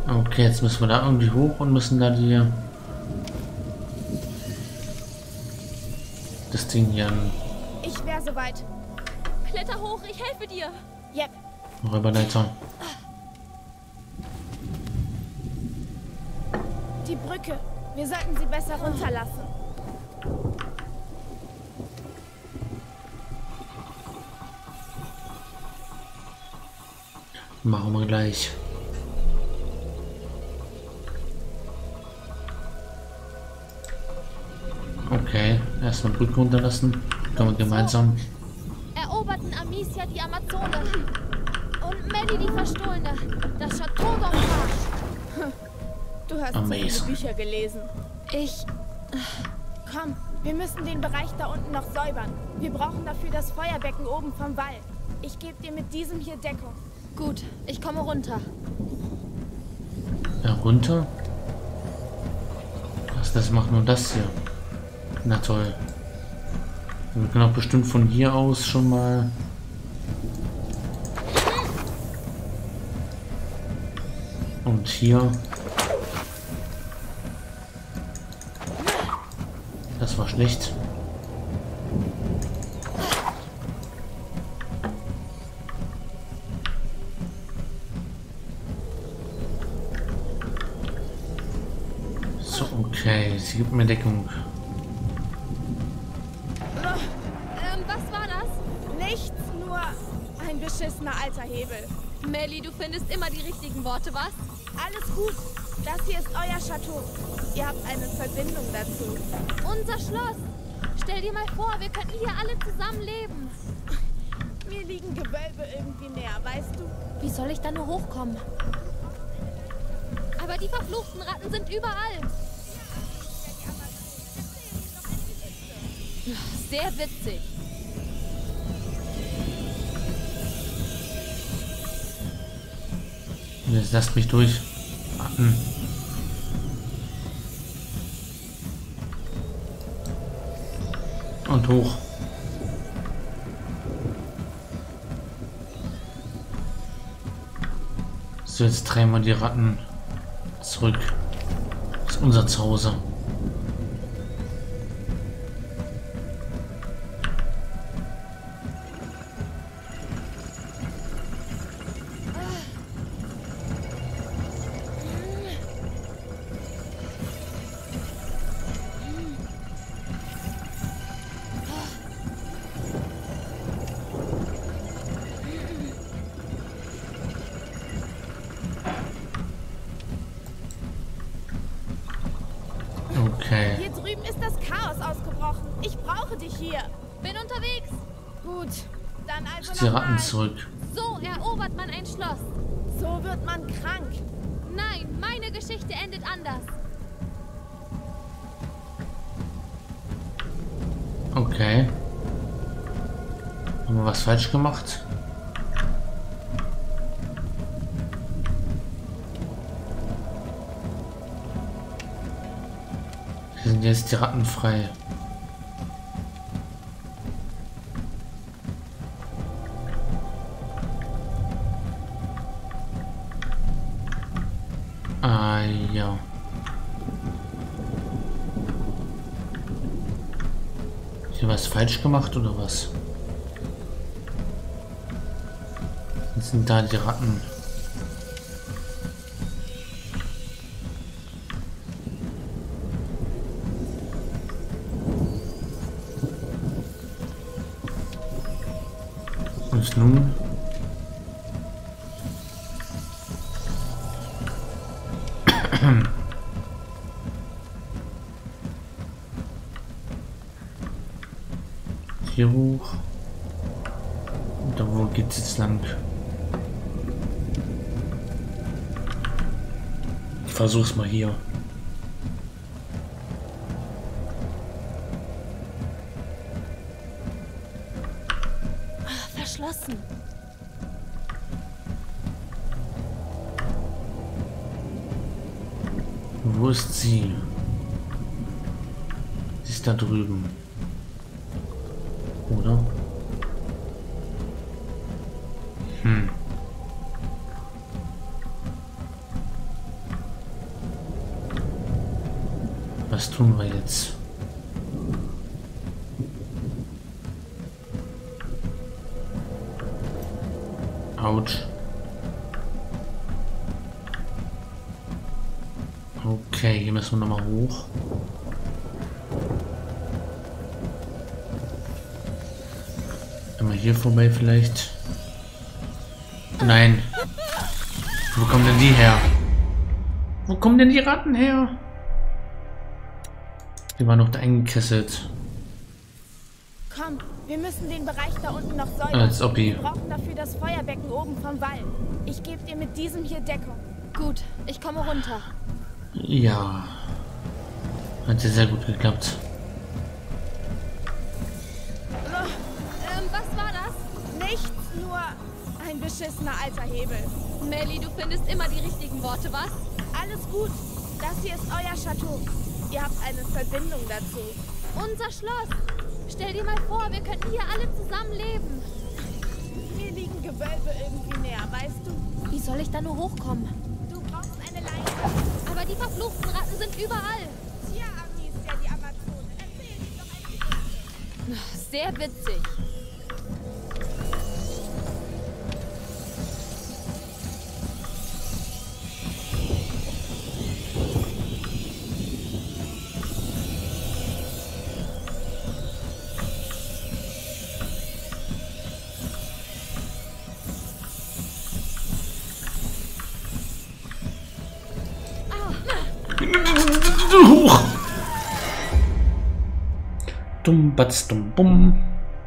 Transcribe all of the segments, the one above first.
Okay, jetzt müssen wir da irgendwie hoch und müssen da das Ding hier Ich wäre soweit. Kletter hoch, ich helfe dir. Yep. Räuberleiter. Die Brücke. Wir sollten sie besser runterlassen. Machen wir gleich. Okay, erstmal Brücke runterlassen. Können wir gemeinsam. Eroberten Amicia die Amazone. Und Melly die Verstohlene. Das Chateau d'Enfage. Du hast so viele Amazing. Bücher gelesen. Komm, wir müssen den Bereich da unten noch säubern. Wir brauchen dafür das Feuerbecken oben vom Wall. Ich gebe dir mit diesem hier Deckung. Gut, ich komme runter. Ja, runter. Das macht nur das hier. Na toll. Wir können auch bestimmt von hier aus schon mal. Und hier. Das war schlecht. So, okay, sie gibt mir Deckung. Was war das? Nichts, nur ein beschissener alter Hebel. Melly, du findest immer die richtigen Worte, was? Alles gut. Das hier ist euer Chateau. Ihr habt eine Verbindung dazu. Unser Schloss. Stell dir mal vor, wir könnten hier alle zusammen leben. Mir liegen Gewölbe irgendwie näher, weißt du? Wie soll ich da nur hochkommen? Aber die verfluchten Ratten sind überall. Sehr witzig. Jetzt lasst mich durch. Warten. Und hoch. So, jetzt drehen wir die Ratten zurück. Das ist unser Zuhause. Okay. Hier drüben ist das Chaos ausgebrochen. Ich brauche dich hier. Bin unterwegs. Gut, dann also Die Ratten nochmal. zurück. So erobert man ein Schloss. So wird man krank. Nein, meine Geschichte endet anders. Okay. Haben wir was falsch gemacht? Hier sind jetzt die Ratten frei. Ah ja. Hier was falsch gemacht oder was? Jetzt sind da die Ratten. Und nun? Hier hoch. Und da wo geht's jetzt lang? Ich versuch's mal hier. Verschlossen. Wo ist sie? Sie ist da drüben. Oder? was tun wir jetzt? Autsch. Okay, hier müssen wir nochmal hoch. Einmal hier vorbei vielleicht. Nein. Wo kommen denn die her? Wo kommen denn die Ratten her? Die waren noch da eingekesselt. Komm, wir müssen den Bereich da unten noch säubern. Als ob Wir brauchen dafür das Feuerbecken oben vom Wall. Ich gebe dir mit diesem hier Deckung. Gut, ich komme runter. Ja. Hat ja sehr gut geklappt. Was war das? Nichts, nur ein beschissener alter Hebel. Melly, du findest immer die richtigen Worte, was? Alles gut. Das hier ist euer Chateau. Ihr habt eine Verbindung dazu. Unser Schloss. Stell dir mal vor, wir könnten hier alle zusammen leben. Mir liegen Gewölbe irgendwie näher, weißt du? Wie soll ich da nur hochkommen? Du brauchst eine Leiter. Aber die verfluchten Ratten sind überall. Tja, Ami ist ja die Amazone. Erzähl ihm doch eine Geschichte. Sehr witzig. Hoch! Dumm, batz, dumm, bumm.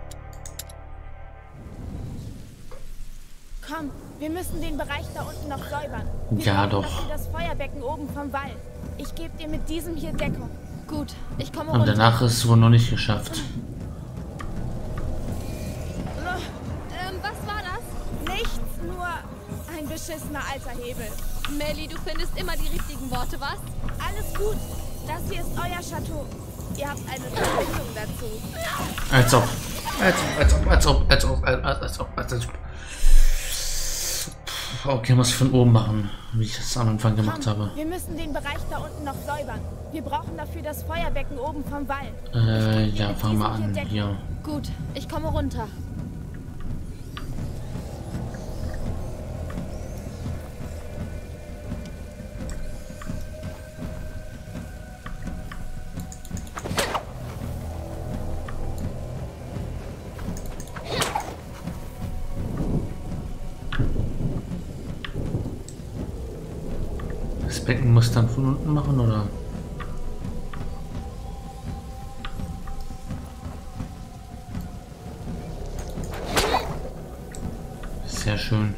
Komm, wir müssen den Bereich da unten noch säubern. Ja, brauchen doch. dafür das Feuerbecken oben vom Wall. Ich gebe dir mit diesem hier Deckung. Gut, ich komme Und runter. danach ist es wohl noch nicht geschafft. Was war das? Nichts, nur ein beschissener alter Hebel. Melly, du findest immer die richtigen Worte, was? Alles gut. Das hier ist euer Chateau. Ihr habt eine Verbindung dazu. Als ob. Okay, muss ich von oben machen, wie ich das am Anfang gemacht habe. Wir müssen den Bereich da unten noch säubern. Wir brauchen dafür das Feuerbecken oben vom Wall. Ja, fangen wir an. Hier. Gut, ich komme runter. Das Becken muss dann von unten machen, oder? Sehr schön.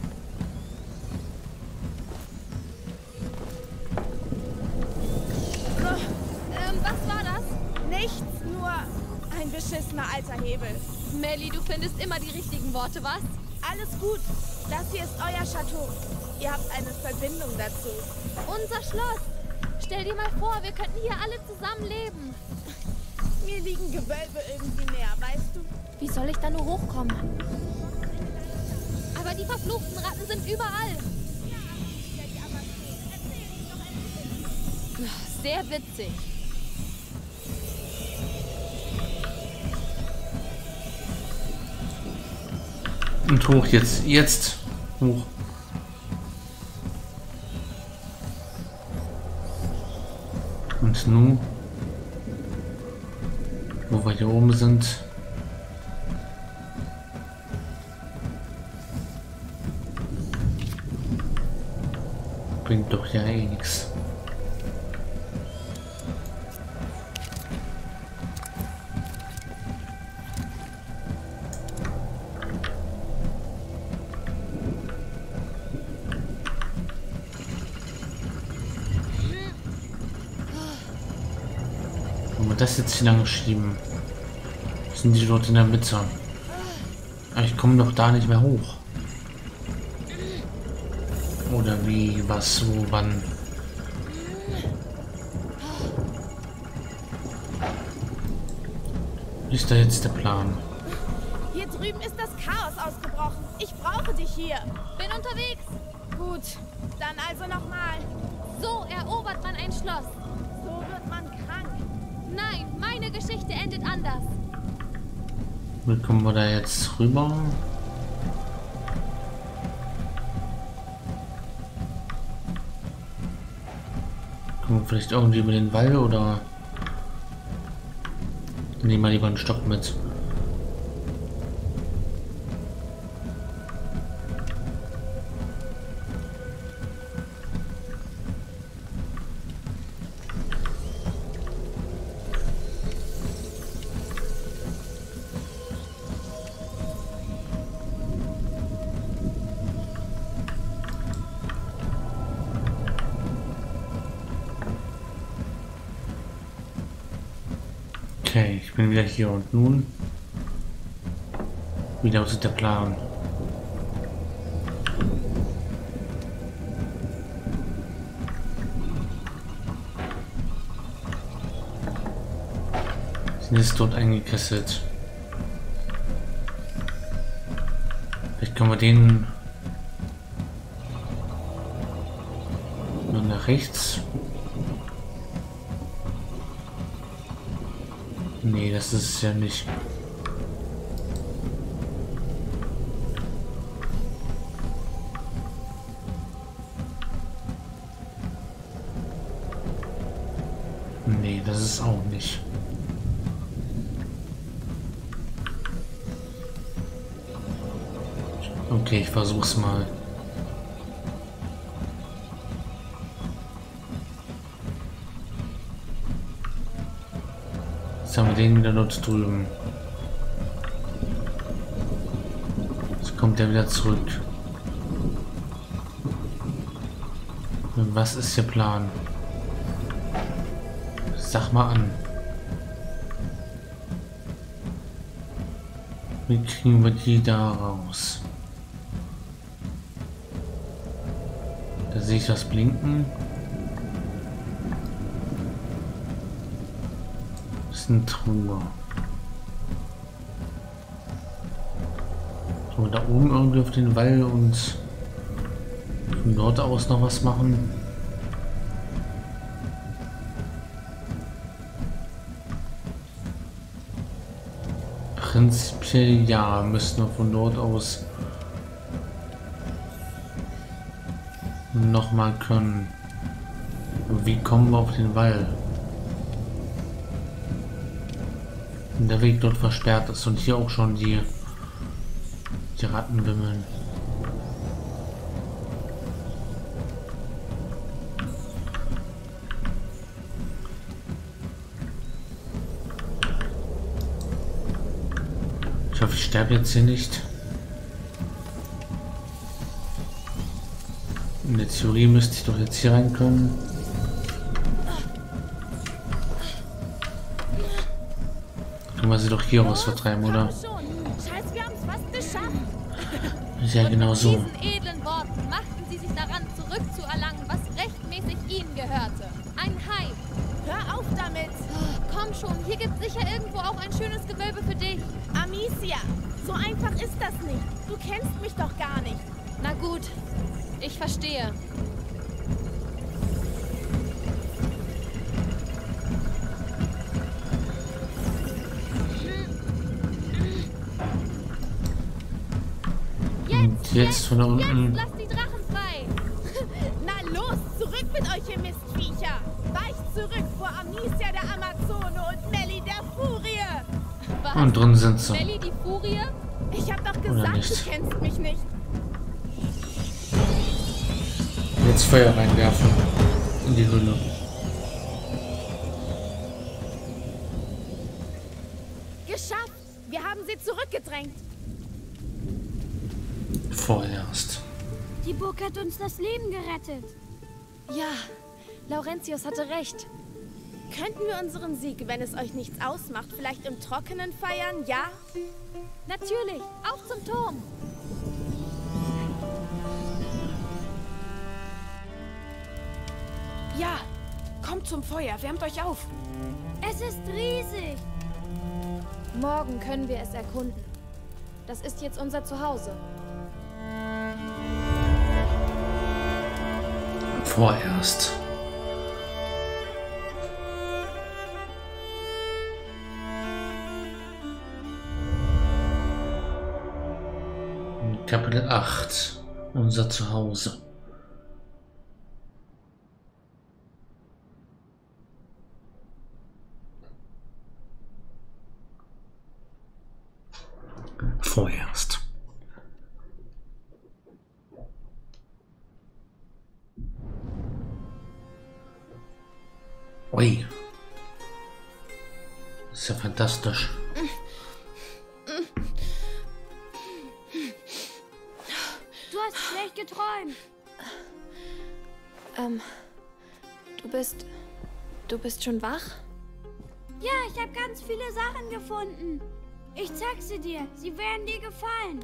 Was war das? Nichts, nur ein beschissener alter Hebel. Melly, du findest immer die richtigen Worte, was? Alles gut. Das hier ist euer Chateau. Ihr habt eine Verbindung dazu. Unser Schloss. Stell dir mal vor, wir könnten hier alle zusammen leben. Mir liegen Gewölbe irgendwie näher, weißt du? Wie soll ich da nur hochkommen? Aber die verfluchten Ratten sind überall. Ja, Ami ist ja die Amazone. Erzähl ihm doch eine Geschichte. Sehr witzig. Und hoch jetzt. Jetzt. Hoch. Und nun, wo wir hier oben sind, bringt doch ja eh nichts. Das jetzt hier lang schieben. Sind die dort in der Mitte? Aber ich komme doch da nicht mehr hoch. Oder wie, was, wo, wann? Wie ist da jetzt der Plan? Hier drüben ist das Chaos ausgebrochen. Ich brauche dich hier. Bin unterwegs. Gut, dann also nochmal. So erobert man ein Schloss. So wird man Chaos Nein, meine Geschichte endet anders. Wie kommen wir da jetzt rüber? Kommen wir vielleicht irgendwie über den Wall oder nehmen wir lieber einen Stock mit? Okay, ich bin wieder hier und nun, wie lautet der Plan? Sie ist dort eingekesselt. Vielleicht können wir den nur nach rechts. Nee, das ist es ja nicht. Nee, das ist auch nicht. Okay, ich versuch's mal. Jetzt haben wir den wieder dort drüben. Jetzt kommt er wieder zurück. Und was ist der Plan? Sag mal an. Wie kriegen wir die da raus? Da sehe ich was blinken. Eine Truhe. So, da oben irgendwie auf den Wall und von dort aus noch was machen. Prinzipiell ja, müssten wir von dort aus noch mal können. Wie kommen wir auf den Wall? Der Weg dort versperrt ist und hier auch schon die Ratten wimmeln. Ich hoffe, ich sterbe jetzt hier nicht. In der Theorie müsste ich doch jetzt hier rein können. Können wir sie doch hier raus vertreiben, oder? Scheiße, wir haben es fast geschafft. Ja, genau so. Mit diesen edlen Worten machten sie sich daran, zurückzuerlangen, was rechtmäßig ihnen gehörte. Ein Hai. Hör auf damit. Oh, komm schon, hier gibt sicher irgendwo auch ein schönes Gewölbe für dich. Amicia, so einfach ist das nicht. Du kennst mich doch gar nicht. Na gut, ich verstehe. Jetzt von da unten. Jetzt lass die Drachen frei. Na los, zurück mit euch, ihr Mistviecher. Weicht zurück vor Amicia der Amazone und Melli der Furie. Was? Und drin sind sie. Melli die Furie? Ich hab doch gesagt, du kennst mich nicht. Jetzt Feuer reinwerfen in die Hülle. Geschafft. Wir haben sie zurückgedrängt. Vorerst. Die Burg hat uns das Leben gerettet. Ja, Laurentius hatte recht. Könnten wir unseren Sieg, wenn es euch nichts ausmacht, vielleicht im Trockenen feiern, ja? Natürlich, auf zum Turm. Ja, kommt zum Feuer, wärmt euch auf. Es ist riesig. Morgen können wir es erkunden. Das ist jetzt unser Zuhause. Vorerst. Kapitel 8. Unser Zuhause. Vorerst. Ui. Das ist ja fantastisch. Du hast schlecht geträumt. Du bist schon wach? Ja, ich habe ganz viele Sachen gefunden. Ich zeig sie dir. Sie werden dir gefallen.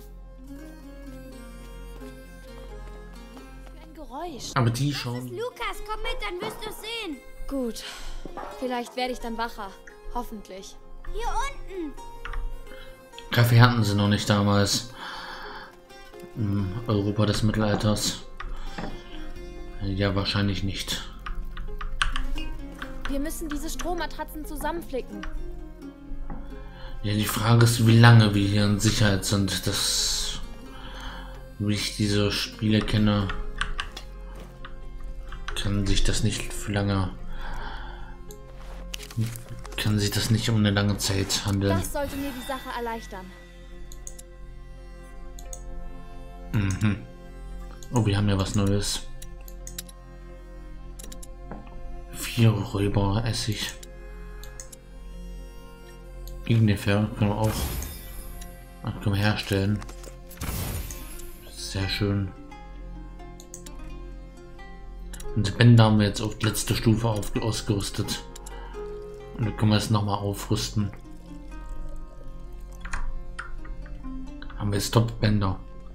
Für ein Geräusch. Aber die Das ist schon. Lukas, komm mit, dann wirst du es sehen. Gut. Vielleicht werde ich dann wacher. Hoffentlich. Hier unten. Kaffee hatten sie noch nicht damals. Im Europa des Mittelalters. Ja, wahrscheinlich nicht. Wir müssen diese Strohmatratzen zusammenflicken. Ja, die Frage ist, wie lange wir hier in Sicherheit sind. Das, wie ich diese Spiele kenne, kann sich das nicht für lange, kann sich das nicht um eine lange Zeit handeln. Das sollte mir die Sache erleichtern. Mhm. Oh, wir haben ja was Neues. 4 Räuberessig. Ungefähr können wir auch können wir herstellen. Sehr schön. Und die Bänder haben wir jetzt auf die letzte Stufe ausgerüstet. Und dann können wir es nochmal aufrüsten. Haben wir jetzt Top-Bänder.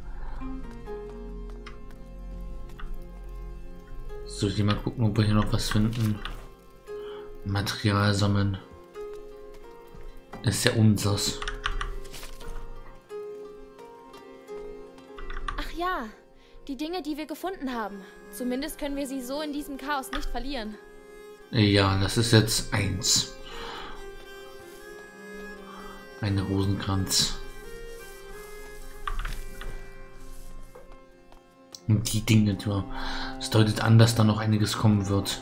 So, ich mal gucken, ob wir hier noch was finden. Material sammeln. Ist ja unseres. Ach ja, die Dinge, die wir gefunden haben. Zumindest können wir sie so in diesem Chaos nicht verlieren. Ja, das ist jetzt 1. Ein Rosenkranz. Und die Dinge, das deutet an, dass da noch einiges kommen wird.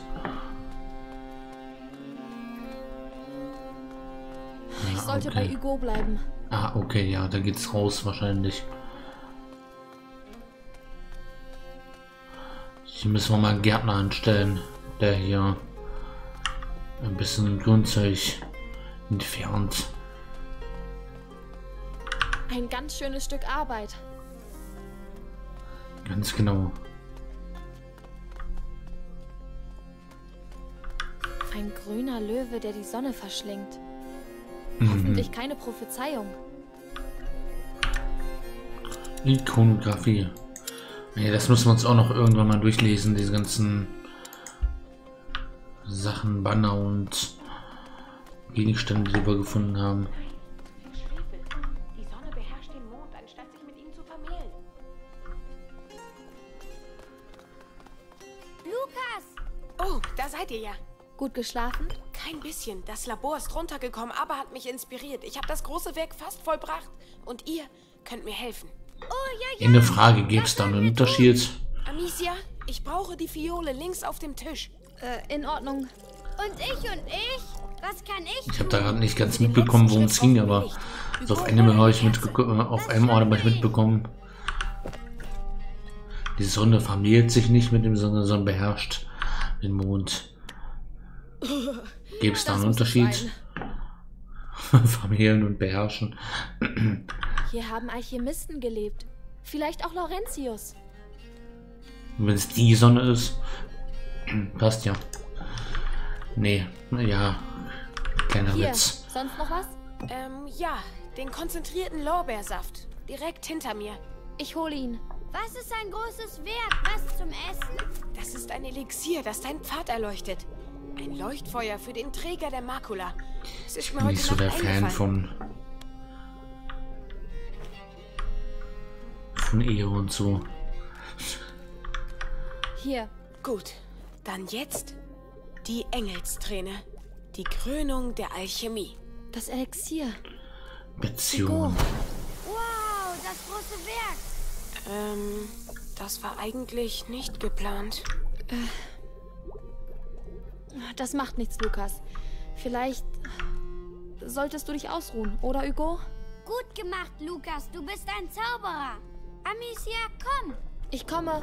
Ich sollte okay. bei Hugo bleiben. Ah, okay, ja, da geht's raus wahrscheinlich. Hier müssen wir mal einen Gärtner anstellen, der hier ein bisschen Grünzeug entfernt. Ein ganz schönes Stück Arbeit. Ganz genau. Ein grüner Löwe, der die Sonne verschlingt. Mhm. Hoffentlich keine Prophezeiung. Ikonografie. Ja, das müssen wir uns auch noch irgendwann mal durchlesen, diese ganzen Sachen, Banner und Gegenstände, die wir gefunden haben. Die Sonne beherrscht den Mond, anstatt sich mit ihm zu vermählen. Lukas! Oh, da seid ihr ja. Gut geschlafen? Kein bisschen. Das Labor ist runtergekommen, aber hat mich inspiriert. Ich habe das große Werk fast vollbracht. Und ihr könnt mir helfen. Oh, ja, In der Frage, gibt es da einen Unterschied? Amicia, ich brauche die Fiole links auf dem Tisch. In Ordnung. Und ich? Was kann ich Ich habe da gerade nicht ganz mitbekommen, worum es ging, aber so auf einem habe ich auf einem Ort habe ich mitbekommen. Die Sonne vermählt sich nicht mit dem Sonne, sondern beherrscht den Mond. Gibt es da einen Unterschied? Vermählen und beherrschen. Hier haben Alchemisten gelebt. Vielleicht auch Laurentius. Wenn es die Sonne ist, passt ja. Nee, ja, kleiner Hier, Witz. sonst noch was? Ja, den konzentrierten Lorbeersaft. Direkt hinter mir. Ich hole ihn. Was ist ein großes Werk? Was zum Essen? Das ist ein Elixier, das deinen Pfad erleuchtet. Ein Leuchtfeuer für den Träger der Makula. Es ist mir Bin heute nicht so Nacht der Fan eingefallen. von Ehe und so. Hier. Gut, dann jetzt die Engelsträne. Die Krönung der Alchemie. Das Elixier. Beziehung. Wow, das große Werk. Das war eigentlich nicht geplant. Das macht nichts, Lukas. Vielleicht solltest du dich ausruhen, oder Hugo? Gut gemacht, Lukas. Du bist ein Zauberer. Amicia, komm. Ich komme.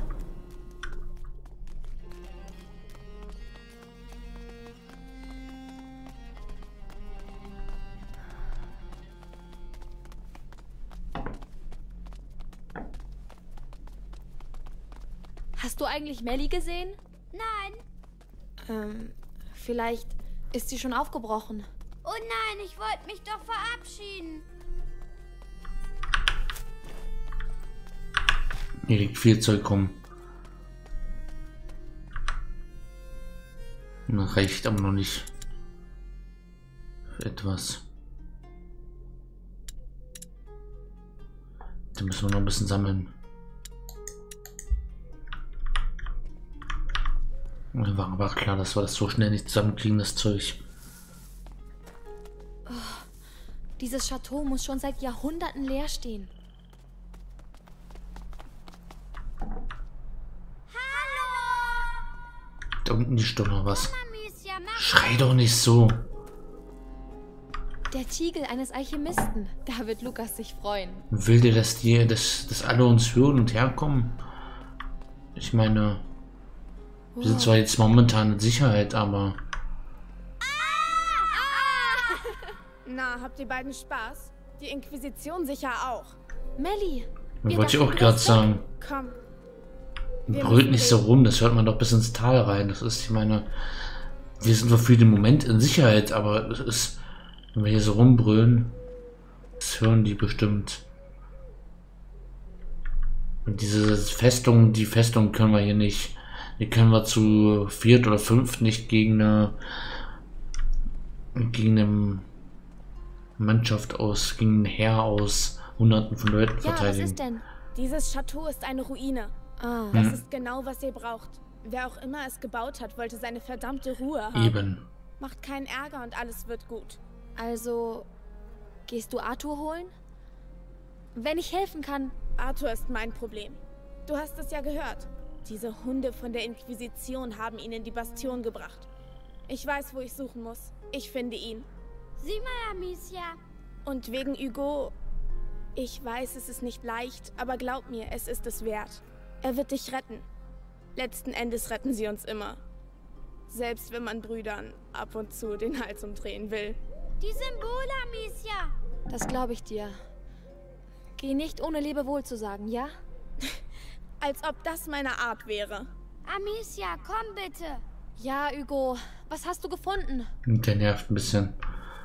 Hast du eigentlich Melly gesehen? Nein. Vielleicht ist sie schon aufgebrochen. Oh nein, ich wollte mich doch verabschieden. Hier liegt viel Zeug rum. Reicht aber noch nicht für etwas. Da müssen wir noch ein bisschen sammeln. War aber klar, dass wir das so schnell nicht zusammenkriegen, das Zeug. Dieses Chateau muss schon seit Jahrhunderten leer stehen. Da unten ist doch noch was. Amicia, mach. Schrei doch nicht so. Der Tiegel eines Alchemisten. Da wird Lukas sich freuen. Will der, dass alle uns hören und herkommen? Ich meine, wir sind zwar jetzt momentan in Sicherheit, aber... Na, habt ihr beiden Spaß? Die Inquisition sicher auch. Melly, Das wollte ich auch gerade sagen. Komm. Brüllt nicht so rum, das hört man doch bis ins Tal rein. Das ist, ich meine, wir sind für den Moment in Sicherheit, aber es ist, wenn wir hier so rumbrüllen, das hören die bestimmt. Und diese Festung, die Festung können wir hier nicht. Die können wir zu 4 oder 5 nicht gegen eine Mannschaft aus, gegen ein Heer aus Hunderten von Leuten ja, was verteidigen. ist denn? Dieses Chateau ist eine Ruine. Ah, Das ist genau, was ihr braucht. Wer auch immer es gebaut hat, wollte seine verdammte Ruhe haben. Eben. Macht keinen Ärger und alles wird gut. also gehst du Arthur holen? Wenn ich helfen kann. Arthur ist mein Problem. Du hast es ja gehört. Diese Hunde von der Inquisition haben ihn in die Bastion gebracht. Ich weiß, wo ich suchen muss. Ich finde ihn. Sieh mal, Amicia. Und wegen Hugo... Ich weiß, es ist nicht leicht, aber glaub mir, es ist es wert. Er wird dich retten. Letzten Endes retten sie uns immer. Selbst wenn man Brüdern ab und zu den Hals umdrehen will. Die Symbole, Amicia. Das glaube ich dir. Geh nicht ohne Lebewohl zu sagen, ja? Als ob das meine Art wäre. Amicia, komm bitte. Ja, Hugo. Was hast du gefunden? Der nervt ein bisschen.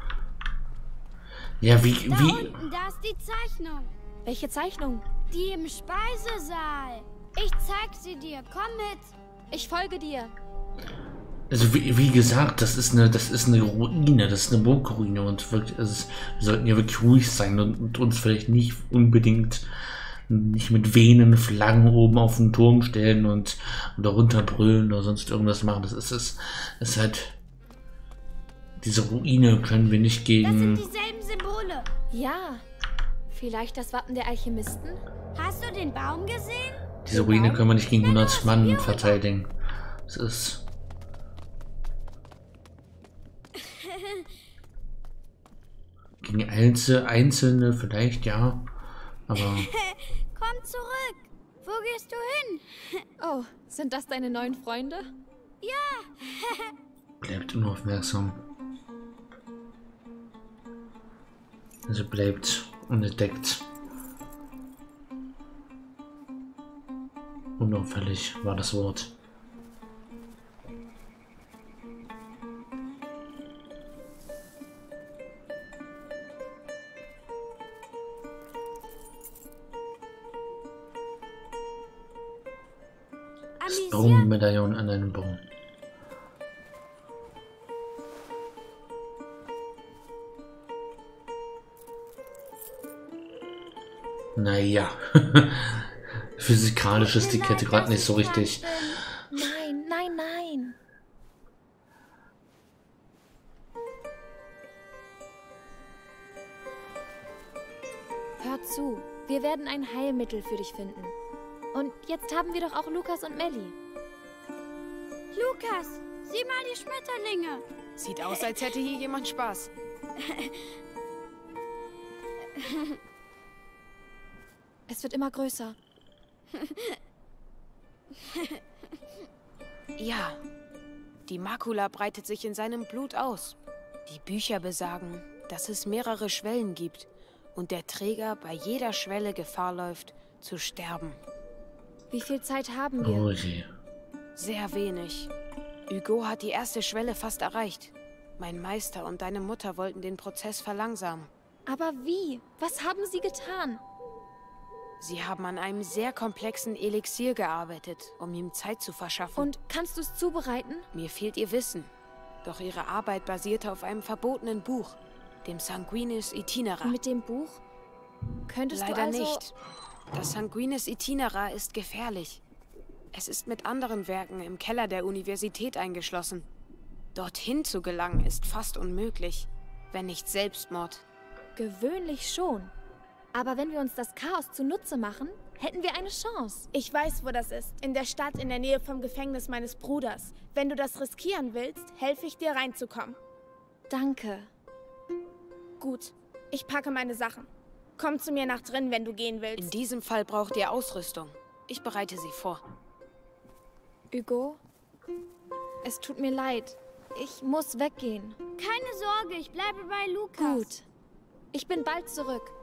Ja, wie... Da unten, da ist die Zeichnung. Welche Zeichnung? Die im Speisesaal. Ich zeig sie dir. Komm mit. Ich folge dir. Also wie gesagt, das ist eine Ruine, das ist eine Burgruine und wirklich, also wir sollten ja wirklich ruhig sein und uns vielleicht nicht unbedingt nicht mit Venen, Flaggen oben auf den Turm stellen und darunter brüllen oder sonst irgendwas machen. Das ist halt, diese Ruine können wir nicht Das gegen... sind dieselben Symbole. Ja. Vielleicht das Wappen der Alchemisten? Hast du den Baum gesehen? Diese Ruine können wir nicht gegen 100 Mann verteidigen. Das ist... Gegen Einzelne vielleicht, ja. Aber Komm zurück. Wo gehst du hin? Oh, sind das deine neuen Freunde? bleibt unaufmerksam. Also bleibt unentdeckt. Unauffällig war das Wort. Das Baummedaillon an einem Baum. Naja. Physikalisch ist die Kette gerade nicht so richtig. Nein, nein, nein. Hör zu, wir werden ein Heilmittel für dich finden. Und jetzt haben wir doch auch Lukas und Melly. Lukas, sieh mal die Schmetterlinge. Sieht aus, als hätte hier jemand Spaß. Es wird immer größer. Ja, die Makula breitet sich in seinem Blut aus. Die Bücher besagen, dass es mehrere Schwellen gibt und der Träger bei jeder Schwelle Gefahr läuft, zu sterben. Wie viel Zeit haben wir? Oh je. Sehr wenig. Hugo hat die erste Schwelle fast erreicht. Mein Meister und deine Mutter wollten den Prozess verlangsamen. Aber wie? Was haben sie getan? Sie haben an einem sehr komplexen Elixier gearbeitet, um ihm Zeit zu verschaffen. Und kannst du es zubereiten? Mir fehlt ihr Wissen. Doch ihre Arbeit basierte auf einem verbotenen Buch, dem Sanguinis Itinera. Mit dem Buch? Könntest Leider du also... nicht. Das Sanguinis Itinera ist gefährlich. Es ist mit anderen Werken im Keller der Universität eingeschlossen. Dorthin zu gelangen ist fast unmöglich, wenn nicht Selbstmord. Gewöhnlich schon. Aber wenn wir uns das Chaos zunutze machen, hätten wir eine Chance. Ich weiß, wo das ist. In der Stadt in der Nähe vom Gefängnis meines Bruders. Wenn du das riskieren willst, helfe ich dir reinzukommen. Danke. Gut, ich packe meine Sachen. Komm zu mir nach drin, wenn du gehen willst. In diesem Fall braucht ihr Ausrüstung. Ich bereite sie vor. Hugo, es tut mir leid. Ich muss weggehen. Keine Sorge, ich bleibe bei Lukas. Gut. Ich bin bald zurück.